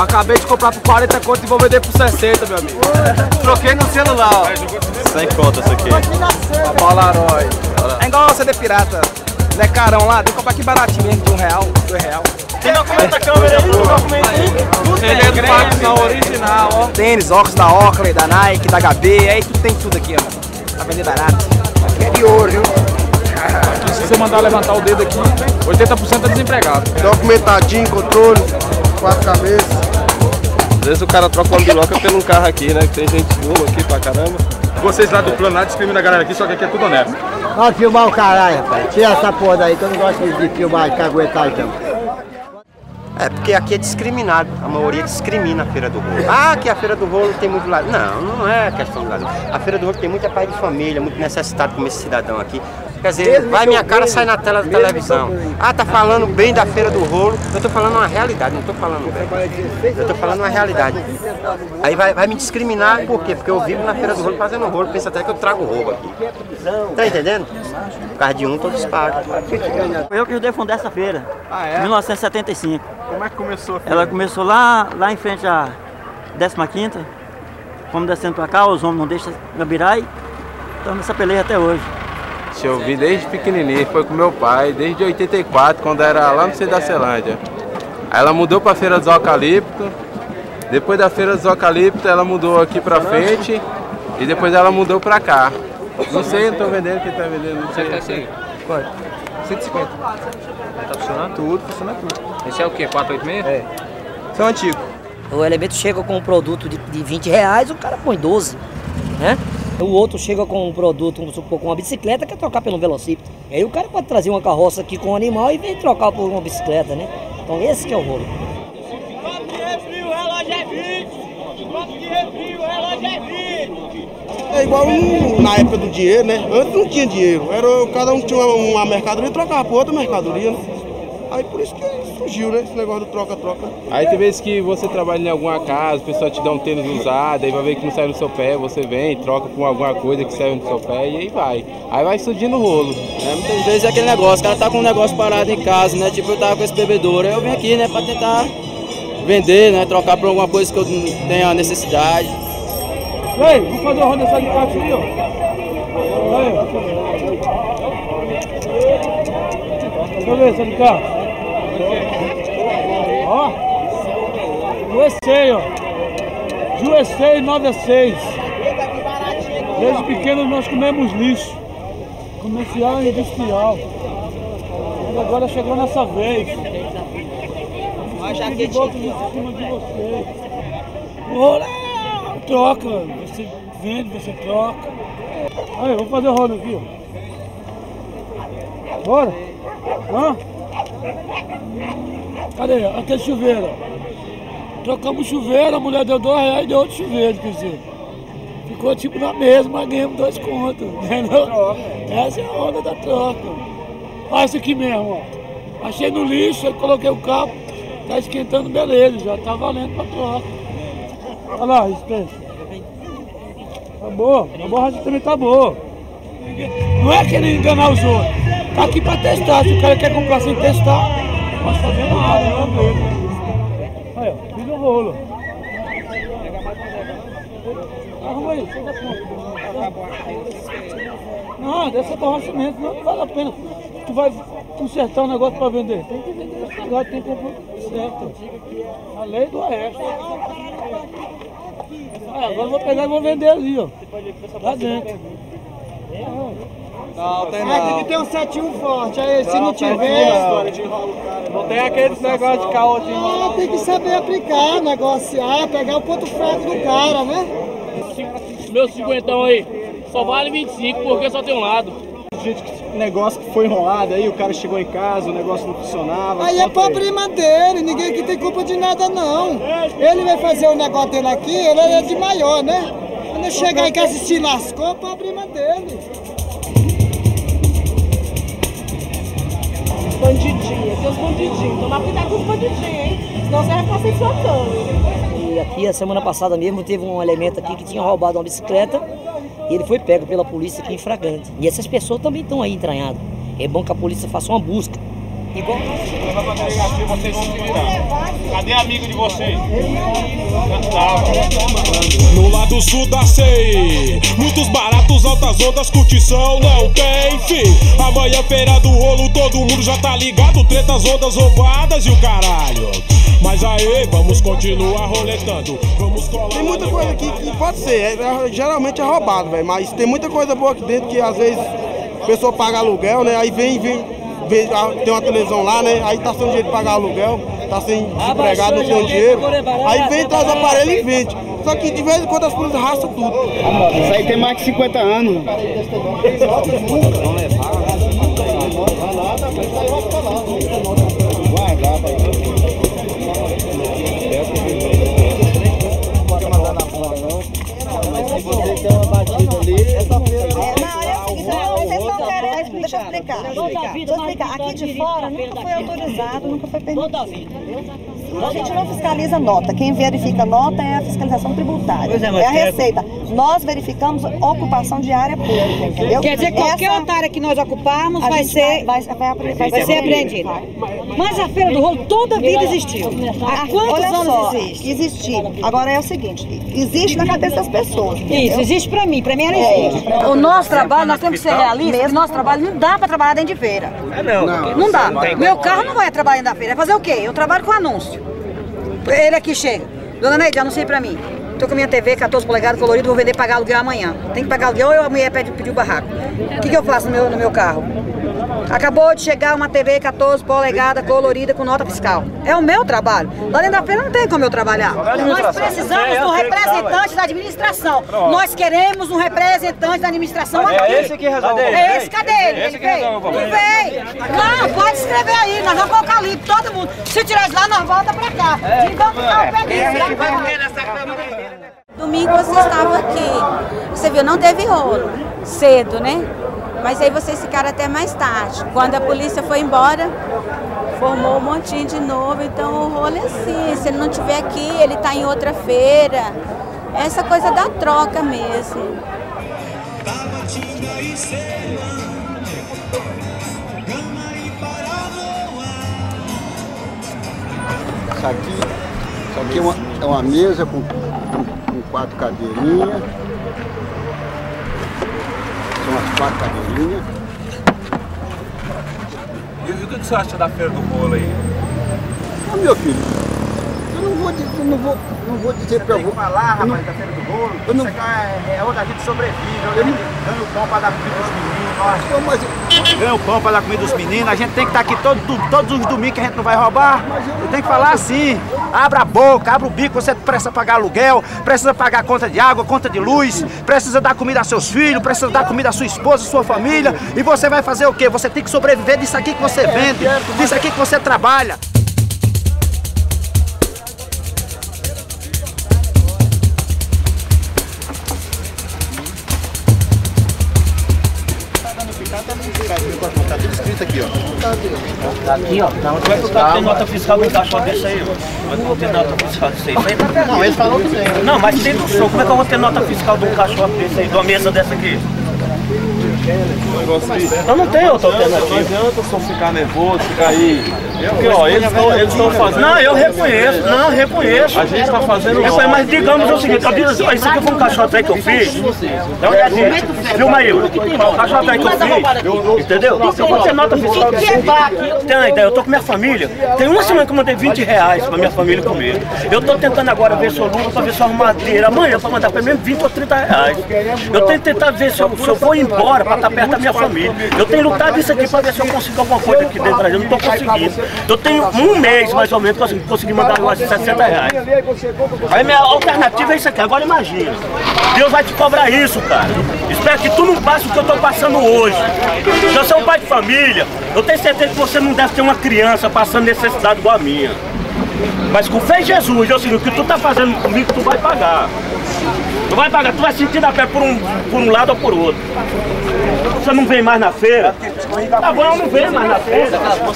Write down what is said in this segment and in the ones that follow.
Acabei de comprar por 40 conto e vou vender por 60, meu amigo. Troquei no celular, ó. 100 conto essa aqui. Uma Polaroid. É igual a CD pirata. Não é carão lá, tem que comprar aqui baratinho mesmo, de R$1, R$2. Tem documento da câmera aí? Tem documento aí? Ele é do Paquistão original, ó. Tênis, óculos da Oakley, da Nike, da HB, aí tudo tem tudo aqui, ó. Pra vender barato. Aqui é de ouro, viu? Se você mandar levantar o dedo aqui, 80% é desempregado. Documentadinho, controle, 4 cabeças. Às vezes o cara troca uma biloca pelo carro aqui, né? Que tem gente boa aqui pra caramba. Vocês lá do plano lá discriminam a galera aqui, só que aqui é tudo honesto. Vai filmar o caralho, rapaz. Tira essa porra daí, que eu não gosto de filmar e caguetar então. É, porque aqui é discriminado, a maioria discrimina a Feira do Rolo. Ah, que a Feira do Rolo tem muito lado. Não, não é questão do lado. A Feira do Rolo tem muita pai de família, muito necessitado como esse cidadão aqui. Quer dizer, vai minha cara, sai na tela da televisão. Ah, tá falando bem da Feira do Rolo. Eu tô falando uma realidade, não tô falando bem. Eu tô falando uma realidade. Aí vai me discriminar, por quê? Porque eu vivo na Feira do Rolo fazendo rolo, pensa até que eu trago roubo aqui. Tá entendendo? Por causa de um, todos pagam. Eu que ajudei a fundar essa feira. Ah, é? 1975. Como é que começou a feira? Ela começou lá em frente à 15ª. Fomos descendo pra cá, os homens não deixam gabirar e estamos nessa peleia até hoje. Eu vi desde pequenininho, foi com meu pai, desde 84, quando era lá no centro da Celândia. Aí ela mudou para a Feira dos Eucaliptos, depois da Feira dos Eucaliptos ela mudou aqui para frente e depois ela mudou para cá. Não sei, não tô vendendo, quem tá vendendo, não sei. Assim. Quanto? 150. Tá funcionando? Tudo, funciona tudo. Esse é o quê? 486? É. São antigos. O elemento chega com um produto de R$20, o cara põe 12, né? O outro chega com um produto, vamos supor, com uma bicicleta, quer trocar pelo velocípede. Aí o cara pode trazer uma carroça aqui com um animal e vem trocar por uma bicicleta, né? Então esse que é o rolo. Copo de refri, o relógio é 20. Copo de refri, o relógio é 20. É igual na época do dinheiro, né? Antes não tinha dinheiro. Cada um tinha uma mercadoria e trocava por outra mercadoria, né? Aí por isso que surgiu, né? Esse negócio do troca-troca. Aí tem vezes que você trabalha em alguma casa, o pessoal te dá um tênis usado, aí vai ver que não sai no seu pé, você vem, troca com alguma coisa que serve no seu pé e aí vai. Aí vai surgindo o rolo. Muitas vezes é aquele negócio, o cara tá com um negócio parado em casa, né? Tipo, eu tava com esse bebedouro, aí eu vim aqui, né, pra tentar vender, né? Trocar por alguma coisa que eu tenha necessidade. Ei, vamos fazer uma roda de carro aqui, ó. Deixa eu ver essa de carro. Ó, USA, ó. USA 96. Desde pequeno nós comemos lixo. Comercial e industrial. E agora chegou nessa vez. Olha já de volta em cima de vocês. Olá! Troca, você vende, você troca. Aí, vamos fazer o rolo aqui, ó. Bora? Hã? Cadê? Aquele chuveiro. Trocamos chuveiro, a mulher deu R$2 e deu outro chuveiro, quer dizer. Ficou tipo na mesma, ganhamos 2 contos. Entendeu? Essa é a onda da troca. Olha isso aqui mesmo, ó. Achei no lixo, aí coloquei o carro, tá esquentando, beleza, já tá valendo pra troca. Olha lá, espécie. Tá boa, a borracha também tá boa. Não é querer enganar os outros. Tá aqui pra testar, se o cara quer comprar sem testar, pode fazer nada, né? Aí, ó, fiz o rolo. Arruma aí, chega a não, dessa borracha mesmo, não vale a pena. Tu vai consertar um negócio pra vender. Tem que vender esse negócio, tem que comprar certo. A lei do Oeste. Ah, agora eu vou pegar e vou vender ali, ó. Lá dentro. Não, tem não. Tem que ter um 71 forte, aí se não tiver... Não tem aqueles negócios de caô de enrolar. Tem que saber aplicar, negociar, pegar o ponto fraco do cara, né? Meu 50 aí, só vale 25 porque só tem um lado. Negócio que foi enrolado aí, o cara chegou em casa, o negócio não funcionava. Aí é problema dele, ninguém aqui tem culpa de nada não. Ele vai fazer o negócio dele aqui, ele é de maior, né? Quando chegar em casa e se lascou, é problema dele. Bandidinha, tem os bandidinhos. Tomar cuidado com os bandidinhos, hein? Senão você vai passar soltando. E aqui, a semana passada mesmo, teve um elemento aqui que tinha roubado uma bicicleta e ele foi pego pela polícia aqui em flagrante. E essas pessoas também estão aí entranhadas. É bom que a polícia faça uma busca Igual. Vocês vão se virar. Cadê amigo de vocês? No lado sul da CEI, muitos baratos, altas ondas, curtição não tem fim. Amanhã feira do rolo, todo mundo já tá ligado. Tretas, ondas roubadas e o caralho. Mas aí, vamos continuar roletando. Vamos colar. Tem muita coisa aqui que pode ser, geralmente é roubado, velho. Mas tem muita coisa boa aqui dentro que às vezes a pessoa paga aluguel, né? Aí vem, tem uma televisão lá, né? Aí tá sem jeito de pagar aluguel, tá sem empregado, não tem dinheiro. Aí vem, traz aparelho e vende. Só que de vez em quando as polícias raçam tudo. Isso aí tem mais de 50 anos. Deixa eu explicar. Aqui de fora nunca foi autorizado, nunca foi permitido. A gente não fiscaliza nota. Quem verifica nota é a fiscalização tributária. É a Receita. Nós verificamos ocupação de área pública, entendeu? Quer dizer, qualquer outra área que nós ocuparmos vai ser apreendida. Mas a Feira do Rolo toda a vida existiu. Há quantos anos existe? Existiu. Agora é o seguinte, existe na cabeça das pessoas. Isso, existe pra mim ela existe. O nosso trabalho, nós temos que ser realistas, o nosso trabalho não dá pra trabalhar dentro de feira. Não dá. Meu carro não vai trabalhar dentro da feira. Vai fazer o quê? Eu trabalho com anúncio. Ele aqui chega. Dona Neide, anuncia pra mim. Tô com a minha TV 14 polegadas colorida, vou vender, pagar aluguel amanhã. Tem que pagar aluguel ou a mulher pediu o barraco. O que eu faço no meu carro? Acabou de chegar uma TV 14 polegadas colorida com nota fiscal. É o meu trabalho. Lá dentro da feira não tem como eu trabalhar. Nós precisamos de um representante da administração. Nós queremos um representante da administração aqui. É esse que resolveu. É esse, cadê ele? Ele veio? Não veio. Não, pode escrever aí, nós vamos colocar ali, todo mundo. Se tirar de lá, nós volta pra cá. E vamos ficar o pé disso. Domingo você estava aqui. Você viu, não teve rolo. Cedo, né? Mas aí vocês ficaram até mais tarde. Quando a polícia foi embora, formou um montinho de novo. Então o rolo é assim, se ele não estiver aqui, ele está em outra feira. Essa coisa da troca mesmo. Isso aqui é uma mesa com 4 cadeirinhas. São as 4 cadeirinhas. E o que você acha da Feira do Rolo aí? Ah, meu filho, eu não vou dizer pra você. Falar, rapaz, da Feira do Rolo, isso aqui é onde a gente sobrevive, onde a gente ganha o pão para dar comida dos meninos. Ganha o pão para dar comida dos meninos, a gente tem que estar aqui todos os domingos que a gente não vai roubar. Você tem que falar assim, abra a boca, abra o bico, você precisa pagar aluguel, precisa pagar conta de água, conta de luz, precisa dar comida a seus filhos, precisa dar comida a sua esposa, a sua família, e você vai fazer o quê? Você tem que sobreviver disso aqui que você vende, disso aqui que você trabalha. Tá tudo escrito aqui, ó. Aqui, ó. Não, como é que o cara tem nota fiscal do caixote desse aí, ó? Como é que eu vou ter nota fiscal desse aí? Não, ele falou que tem. Não, mas tem do show. Como é que eu vou ter nota fiscal de um caixote desse aí, de uma mesa dessa aqui? Eu não tenho outra alternativa. Não adianta só ficar nervoso, ficar aí. Porque, ó, eles estão fazendo. Não, eu reconheço, não, eu reconheço. A gente está fazendo. Mas digamos o seguinte, isso aqui foi um caixote aí que eu fiz. Filma aí, o caixote aí que eu fiz. Entendeu? Eu vou ter nota fiscal. Tem uma ideia, eu tô com minha família. Tem uma semana que eu mandei R$20 pra minha família comer. Eu tô tentando agora ver se eu luto pra ver se eu arrumo madeira amanhã pra mandar pelo menos R$20 ou R$30. Eu tenho que tentar ver se eu vou embora pra estar perto da minha família. Eu tenho lutado isso aqui pra ver se eu consigo alguma coisa aqui dentro. Eu não tô conseguindo. Eu tenho um mês mais ou menos pra conseguir mandar eu acho R$60. Aí minha alternativa é isso aqui. Agora imagina. Deus vai te cobrar isso, cara. Espero que tu não passe o que eu tô passando hoje. Eu sou um pai de família. Eu tenho certeza que você não deve ter uma criança passando necessidade igual a minha. Mas com fé em Jesus, é o seguinte, o que tu tá fazendo comigo, tu vai pagar. Tu vai pagar, tu vai sentir na pele por um lado ou por outro. Você não vem mais na feira? Tá bom, eu não venho mais na feira.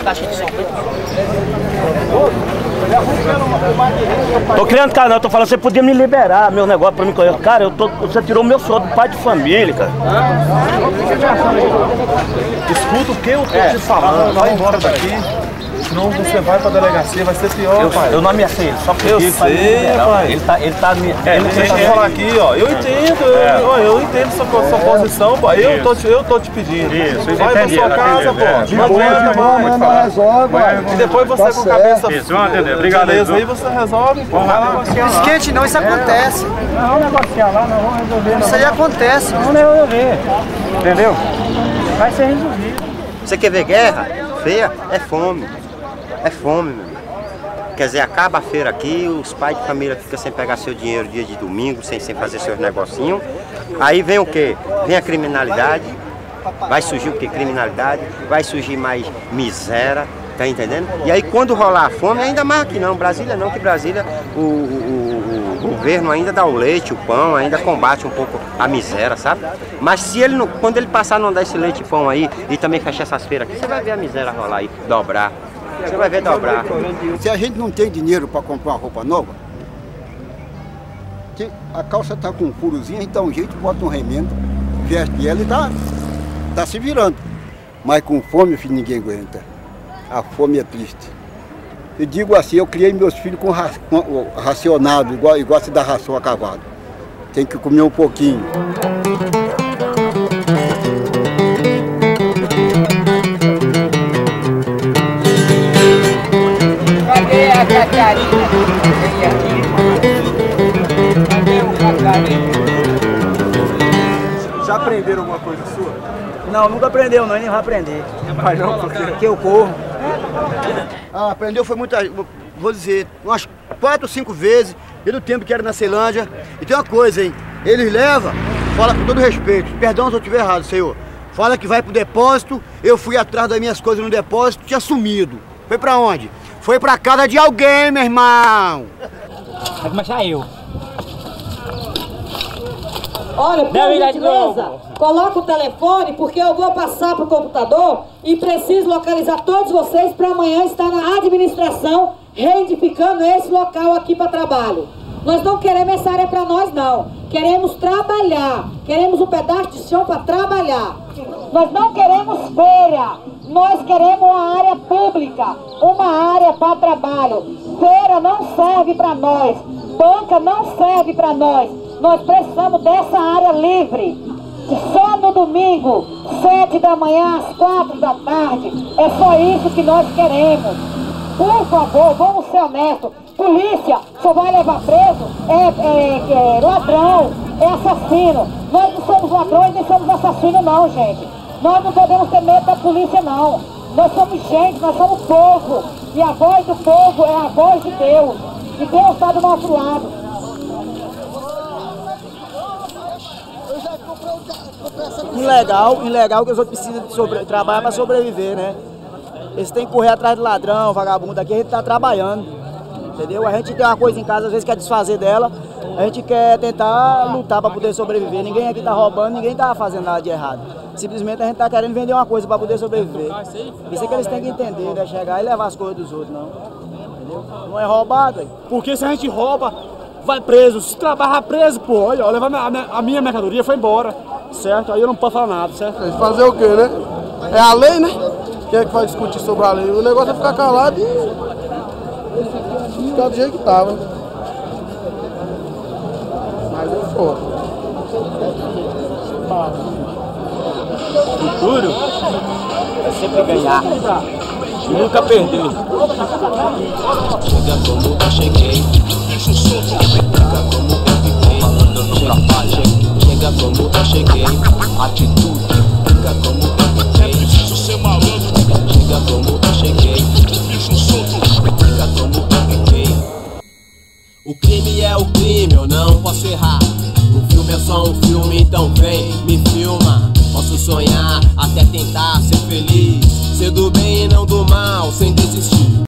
Tô criando canal, tô falando, você podia me liberar meu negócio pra mim correr. Cara, você tirou meu sonho do pai de família, cara. Escuta o que eu tô te falando, vai embora daqui. senão você vai pra delegacia, vai ser pior, pai. Eu não ameacei ele, só porque Eu ele sei, pai. Ele tá me... Deixa eu falar aqui, ó. Eu entendo, eu entendo sua posição, pai. Eu tô te pedindo. Isso, vai pra sua casa, pô. Não aguenta mais. E depois você com a cabeça... Isso, vamos entender. Obrigado. Beleza, aí você resolve, pô. Vai lá. Esquente não, isso acontece. Não, vamos negociar lá, não vamos resolver. Isso aí acontece. Vamos resolver. Entendeu? Vai ser resolvido. Você quer ver guerra feia? É fome. É fome, meu amigo. Quer dizer, acaba a feira aqui, os pais de família ficam sem pegar seu dinheiro dia de domingo, sem fazer seus negocinhos. Aí vem o quê? Vem a criminalidade. Vai surgir o quê? Criminalidade. Vai surgir mais miséria. Tá entendendo? E aí quando rolar a fome, ainda mais aqui não, Brasília não, que Brasília o governo ainda dá o leite, o pão, ainda combate um pouco a miséria, sabe? Mas se ele não, quando ele passar a não dar esse leite e pão aí e também fechar essas feiras aqui, você vai ver a miséria rolar aí, dobrar. Você vai ver dobrar. Se a gente não tem dinheiro para comprar uma roupa nova, a calça tá com um furozinho, a gente dá um jeito, bota um remendo, veste ela e tá se virando. Mas com fome, filho, ninguém aguenta. A fome é triste. Eu digo assim, eu criei meus filhos com racionado, igual se dá ração a cavalo. Tem que comer um pouquinho. Cadê a Catarina? Cadê o Catarina? Já aprenderam alguma coisa sua? Não, nunca aprendeu não, e nem vai aprender. Mas não, porque eu corro. Ah, aprendeu foi muita, vou dizer, umas 4 ou 5 vezes, desde o tempo que era na Ceilândia. E tem uma coisa, hein, eles levam, fala com todo respeito, perdão se eu estiver errado, senhor. Fala que vai pro depósito, eu fui atrás das minhas coisas no depósito, tinha sumido. Foi pra onde? Foi pra casa de alguém, meu irmão. Vai começar eu. Olha, por gentileza, coloca o telefone porque eu vou passar para o computador e preciso localizar todos vocês para amanhã estar na administração reedificando esse local aqui para trabalho. Nós não queremos essa área para nós não, queremos trabalhar, queremos um pedaço de chão para trabalhar. Nós não queremos feira, nós queremos uma área pública, uma área para trabalho. Feira não serve para nós, banca não serve para nós. Nós precisamos dessa área livre. Só no domingo, 7 da manhã às 4 da tarde. É só isso que nós queremos. Por favor, vamos ser honestos. Polícia só vai levar preso é ladrão, é assassino. Nós não somos ladrões nem somos assassinos não, gente. Nós não podemos ter medo da polícia não. Nós somos gente, nós somos povo. E a voz do povo é a voz de Deus. E Deus está do nosso lado. Ilegal que os outros precisam trabalhar para sobreviver, né? Eles têm que correr atrás de ladrão, vagabundo, aqui a gente tá trabalhando, entendeu? A gente tem uma coisa em casa, às vezes quer desfazer dela, a gente quer tentar lutar para poder sobreviver. Ninguém aqui tá roubando, ninguém tá fazendo nada de errado. Simplesmente a gente tá querendo vender uma coisa para poder sobreviver. Isso é que eles têm que entender, né? Chegar e levar as coisas dos outros, não. Entendeu? Não é roubado, hein? Porque se a gente rouba, vai preso. Se trabalhar preso, pô, olha, eu levar a minha mercadoria foi embora. Certo? Aí eu não posso falar nada, certo? Fazer o quê, né? É a lei, né? Quem é que vai discutir sobre a lei? O negócio é ficar calado e ficar do jeito que tava. Mas é foda. Futuro é sempre ganhar e nunca perder. Chega como eu cheguei, chega como eu fiquei, falando no trabalho. Chega como eu cheguei, atitude, chega como eu fiquei, preciso ser malandro. Chega como eu cheguei, chega como eu fiquei. O crime é o crime, eu não posso errar. O filme é só um filme, então vem, me filma. Posso sonhar, até tentar ser feliz, ser do bem e não do mal, sem desistir.